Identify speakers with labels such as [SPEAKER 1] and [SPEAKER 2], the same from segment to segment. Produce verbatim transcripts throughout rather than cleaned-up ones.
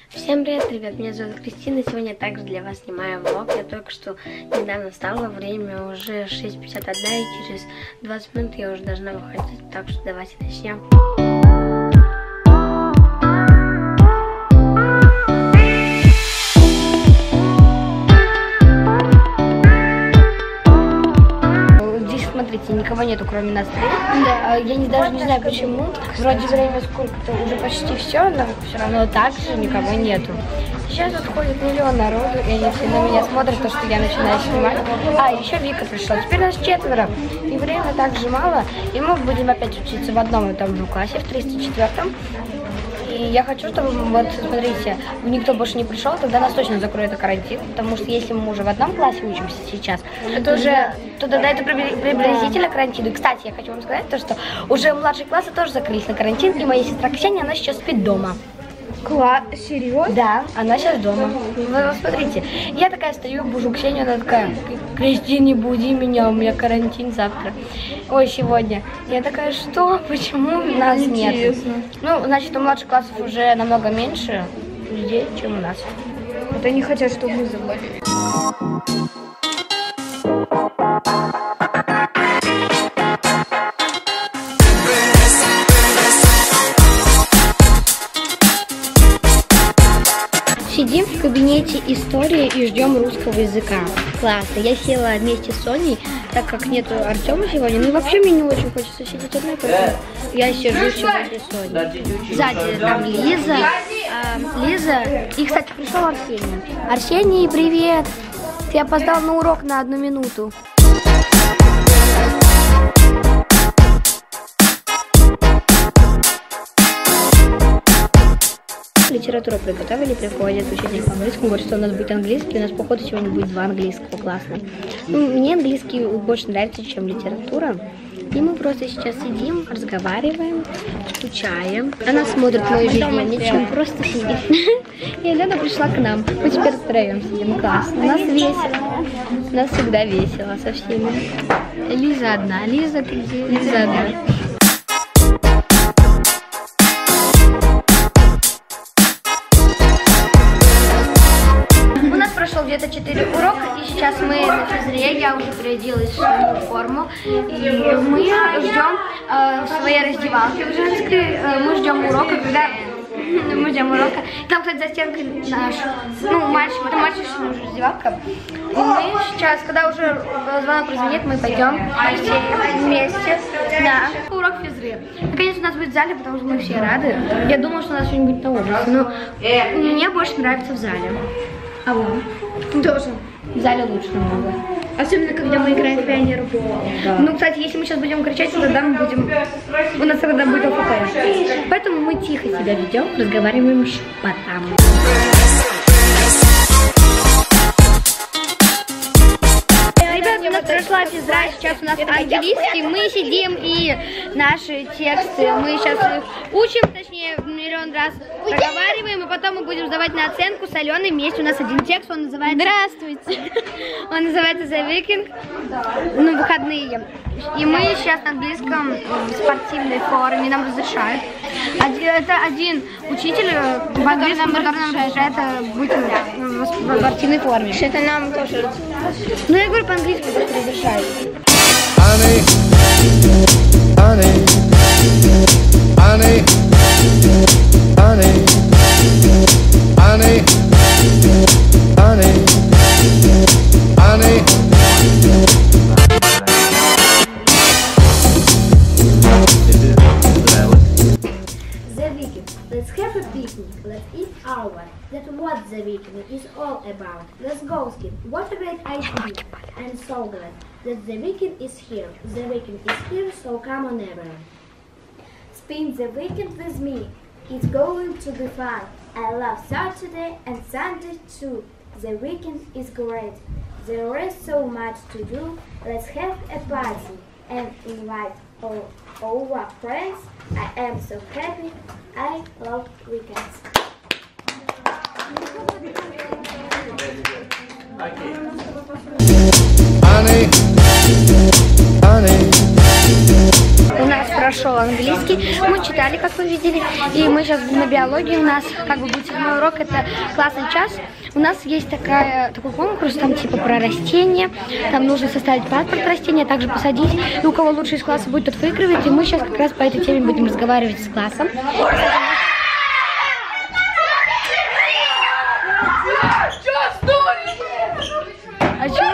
[SPEAKER 1] Всем привет, ребят, меня зовут Кристина, сегодня я также для вас снимаю влог. Я только что недавно встала, время уже шесть пятьдесят один, и через двадцать минут я уже должна выходить, так что давайте начнем. Смотрите, никого нету, кроме нас трех. Да. Я не, даже не знаю почему. Вроде время сколько-то, уже почти все, но все равно так же никого нету. Сейчас тут ходит миллион народу, и они все на меня смотрят, то, что я начинаю снимать. А, еще Вика пришла. Теперь нас четверо. И время так же мало. И мы будем опять учиться в одном и том же классе, в триста четвёртом. И я хочу, чтобы, вот, смотрите, никто больше не пришел, тогда нас точно закроют карантин, потому что если мы уже в одном классе учимся сейчас, это уже, то тогда это приблизительно карантин. И, кстати, я хочу вам сказать, то, что уже младшие классы тоже закрылись на карантин, и моя сестра Ксения, она сейчас спит дома.
[SPEAKER 2] Класс, серьезно?
[SPEAKER 1] Да, она сейчас дома. Вы смотрите, я такая стою, бужу Ксению, она такая: Кристина, не буди меня, у меня карантин завтра. Ой, сегодня. Я такая: что? Почему нас нет? Ну, значит, у младших классов уже намного меньше людей, чем у нас.
[SPEAKER 2] Вот они хотят, чтобы мы заболели.
[SPEAKER 1] Сидим в кабинете истории и ждем русского языка. Классно. Я села вместе с Соней, так как нету Артема сегодня. Ну и вообще мне не очень хочется сидеть одной, поэтому я сижу сегодня с Соней. Сзади там Лиза, а, Лиза. И, кстати, пришел Арсений. Арсений, привет! Ты опоздал на урок на одну минуту. Литературу приготовили, приходит учитель по английскому, говорит, что у нас будет английский, у нас, походу, сегодня будет два английского, классно. Ну, мне английский больше нравится, чем литература. И мы просто сейчас сидим, разговариваем, скучаем. Она смотрит мой ежедневник, он просто сидит. И Алена пришла к нам. Мы теперь втроем сидим, классно. У нас весело. У нас всегда весело со всеми. Лиза одна. Лиза, ты где? Лиза одна. Где-то четыре урока, и сейчас мы на физре, я уже переоделась в форму, и мы ждем э, в своей раздевалке в женской, э, мы ждем урока, когда мы ждем урока. Там, кстати, за стенкой наш, ну, мальчик, это мальчик, уже раздевалка. И мы сейчас, когда уже звонок прозвенит, мы пойдем все вместе на урок физры. Наконец у нас будет в зале, потому что мы все рады. Я думала, что у нас что-нибудь на улице, но мне больше нравится в зале. А вам?
[SPEAKER 2] Тоже.
[SPEAKER 1] В зале лучше намного.
[SPEAKER 2] Особенно, когда мы играем в пионеров.
[SPEAKER 1] Да. Ну, кстати, если мы сейчас будем кричать, то тогда мы будем... У нас тогда будет ОФП. Поэтому мы тихо себя ведем, разговариваем шепотом. Ребята, у нас прошла физра, сейчас у нас английский. Мы сидим и наши тексты, мы сейчас их учим, точнее, миллион раз проговариваем, и потом мы будем сдавать на оценку с Аленой вместе. У нас один текст, он называется... Здравствуйте! Он называется The Weekend, ну, выходные. И мы сейчас на английском в спортивной форме, нам разрешают. Это один учитель в английском, который нам разрешает быть в спортивной форме.
[SPEAKER 2] Это нам тоже.
[SPEAKER 1] Ну, я говорю по-английски, просто разрешает.
[SPEAKER 3] Honey, honey, honey, honey, honey, honey, honey.
[SPEAKER 4] The weekend. Let's have a picnic. Let's eat our. That's what the weekend is all about. Let's go, Skip. What a great idea. I'm so glad that the weekend is here. The weekend is here, so come on everyone. Spend the weekend with me. It's going to be fun. I love Saturday and Sunday too. The weekend is great. There is so much to do. Let's have a party and invite all our friends. I am so happy. I love weekends.
[SPEAKER 3] Honey, honey.
[SPEAKER 1] У нас прошел английский, мы читали, как вы видели, и мы сейчас на биологии, у нас как бы будет седьмой урок, это классный час. У нас есть такая, такой конкурс, там типа про растения, там нужно составить паспорт растения, также посадить, и у кого лучше из класса будет, тот выигрывает, и мы сейчас как раз по этой теме будем разговаривать с классом. А что?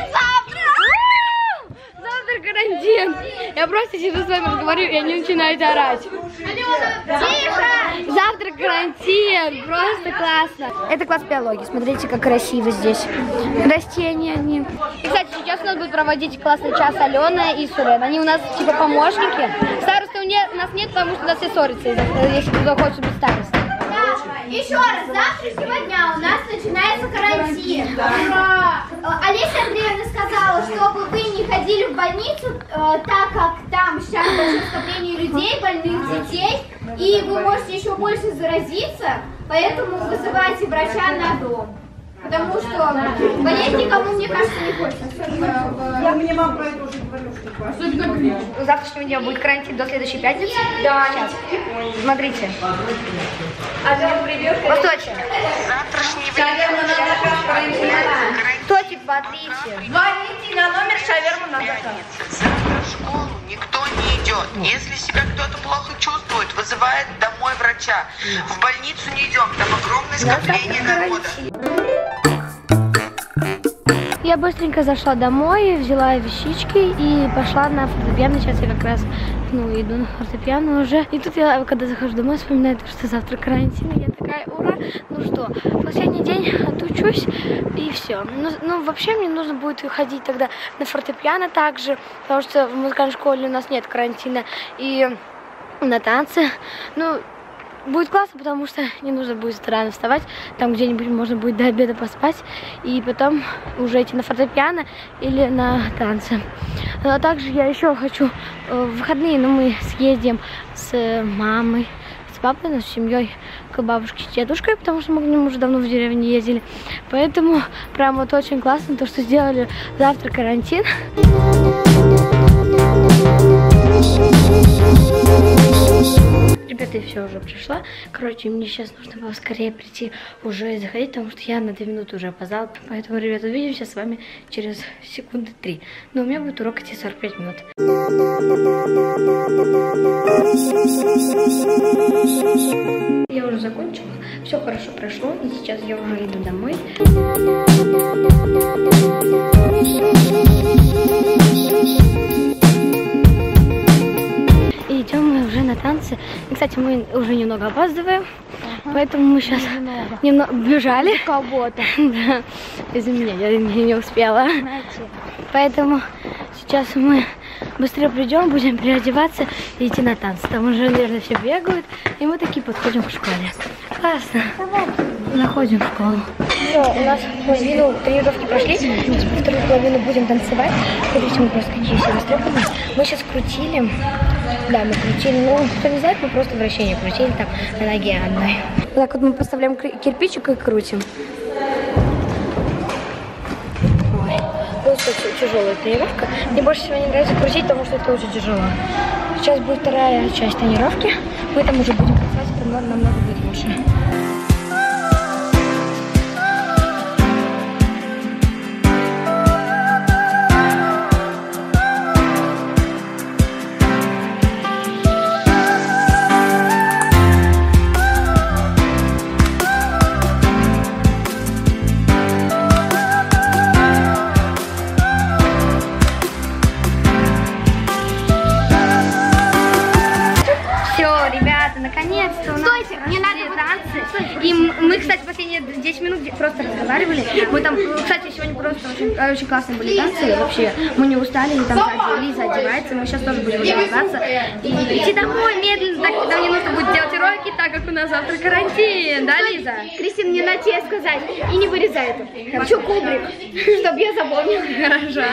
[SPEAKER 1] Завтра карантин. Я просто сижу с вами разговариваю, и они начинают орать. Тихо! Завтра карантин. Просто классно. Это класс биологии. Смотрите, как красиво здесь. Растения они. И, кстати, сейчас у нас будет проводить классный час Алена и Сурен. Они у нас типа помощники. Старосты у нас нет, потому что у нас все ссорятся, если кто хочет быть старостой.
[SPEAKER 4] Еще раз, с завтрашнего дня у нас начинается карантин. Ура! Олеся Андреевна сказала, чтобы вы не ходили в больницу, э, так как там сейчас большое скопление людей, больных детей, и вы можете еще больше заразиться, поэтому вызывайте врача на дом. Потому что болеть никому, мне кажется, не хочется.
[SPEAKER 5] Я мне мама про это уже говорю.
[SPEAKER 1] С завтрашнего дня будет карантин до следующей пятницы. Да. Сейчас. Смотрите. Восточек.
[SPEAKER 6] Завтрашний
[SPEAKER 1] Восточек, смотрите.
[SPEAKER 5] Звоните на номер шаверму на заказ.
[SPEAKER 6] Завтра в школу никто не идет. Если себя кто-то плохо чувствует, вызывает домой врача. В больницу не идем, там огромное скопление народа.
[SPEAKER 1] Я быстренько зашла домой, взяла вещички и пошла на фортепиано. Сейчас я как раз ну, иду на фортепиано уже. И тут я, когда захожу домой, вспоминаю, что завтра карантин. И я такая, ура, ну что, последний день отучусь и все. Ну, ну, вообще мне нужно будет ходить тогда на фортепиано также, потому что в музыкальной школе у нас нет карантина. И на танцы. Ну, будет классно, потому что не нужно будет рано вставать, там где-нибудь можно будет до обеда поспать, и потом уже идти на фортепиано или на танцы. А также я еще хочу в выходные, но мы съездим с мамой, с папой, ну, с семьей к бабушке с дедушкой, потому что мы к ним уже давно в деревне ездили. Поэтому прям вот очень классно то, что сделали завтра карантин. Ребята, я все уже пришла. Короче, мне сейчас нужно было скорее прийти уже и заходить, потому что я на две минуты уже опоздала. Поэтому, ребята, увидимся с вами через секунды три. Но у меня будет урок идти сорок пять минут. Я уже закончила. Все хорошо прошло. И сейчас я уже иду домой. И идем мы уже на танцы. И, кстати, мы уже немного опаздываем, ага. Поэтому мы сейчас немного, немного бежали.
[SPEAKER 2] Кого-то.
[SPEAKER 1] Да, из-за меня я не успела.
[SPEAKER 2] Знаете.
[SPEAKER 1] Поэтому сейчас мы быстрее придем, будем переодеваться и идти на танцы. Там уже, наверное, все бегают, и мы такие подходим к школе. Классно. Заходим в школу. Все, у нас половину тренировки прошли. Теперь вторую половину будем танцевать. Смотрите, мы просто какие все растрепанные. Мы сейчас крутили. Да, мы крутили. Ну, кто не знает, мы просто вращение крутили там на ноге одной. Вот так вот мы поставляем кирпичик и крутим. Ой, просто тяжелая тренировка. Мне больше всего не нравится крутить, потому что это очень тяжело. Сейчас будет вторая часть тренировки. Мы там уже будем танцевать, это намного будет лучше. Наконец-то у нас Стойте, не надо танцы. И мы, кстати, последние десять минут просто разговаривали. Мы там, кстати, сегодня просто очень, очень классные были танцы. Вообще, мы не устали, там Лиза одевается. Мы сейчас тоже будем одеваться. И идти домой медленно, так нам не нужно будет делать уроки, так как у нас завтра карантин. Да, Лиза?
[SPEAKER 2] Кристина, мне надо тебе сказать. И не вырезай это. Хочу кубрик, чтобы я запомнила.
[SPEAKER 1] Хорошо.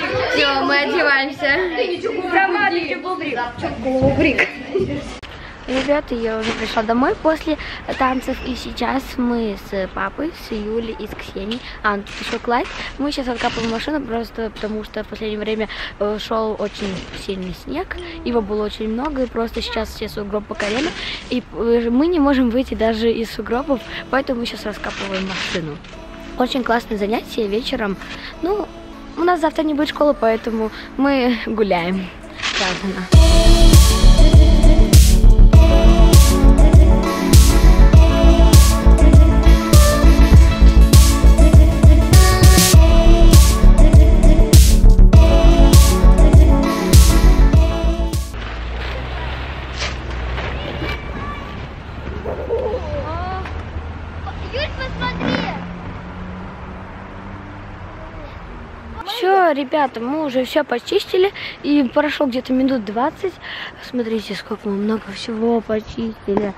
[SPEAKER 1] Все, мы одеваемся.
[SPEAKER 2] Кубрик. Кубрик.
[SPEAKER 1] Ребята, я уже пришла домой после танцев, и сейчас мы с папой, с Юлей и с Ксенией, а тут еще Клайд, мы сейчас откапываем машину, просто потому что в последнее время шел очень сильный снег, его было очень много, и просто сейчас все сугробы по колено, и мы не можем выйти даже из сугробов, поэтому мы сейчас раскапываем машину. Очень классное занятие вечером. Ну, у нас завтра не будет школы, поэтому мы гуляем. Праздно. Все, ребята, мы уже все почистили, и прошло где-то минут двадцать. Смотрите, сколько мы много всего почистили.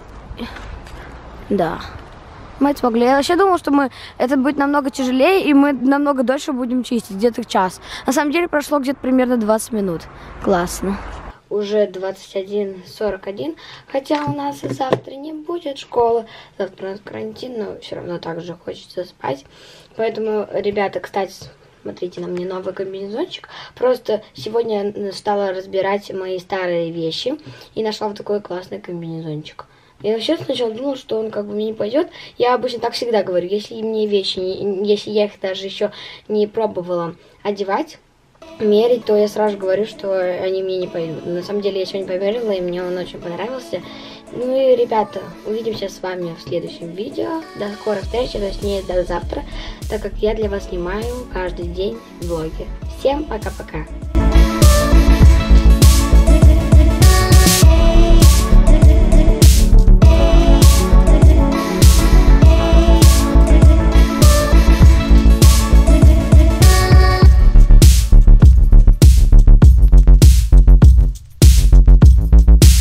[SPEAKER 1] Да, мы это смогли. Я вообще думала, что мы это будет намного тяжелее, и мы намного дольше будем чистить, где-то час. На самом деле прошло где-то примерно двадцать минут. Классно. Уже двадцать один сорок один, хотя у нас завтра не будет школы, завтра у нас карантин, но все равно так же хочется спать. Поэтому, ребята, кстати, смотрите, на мне новый комбинезончик. Просто сегодня я стала разбирать мои старые вещи и нашла вот такой классный комбинезончик. Я вообще сначала думала, что он как бы мне не пойдет. Я обычно так всегда говорю, если мне вещи, не, если я их даже еще не пробовала одевать, мерить, то я сразу говорю, что они мне не пойдут. На самом деле я сегодня померила, и мне он очень понравился. Ну и, ребята, увидимся с вами в следующем видео. До скорой встречи, точнее до завтра, так как я для вас снимаю каждый день влоги. Всем пока-пока.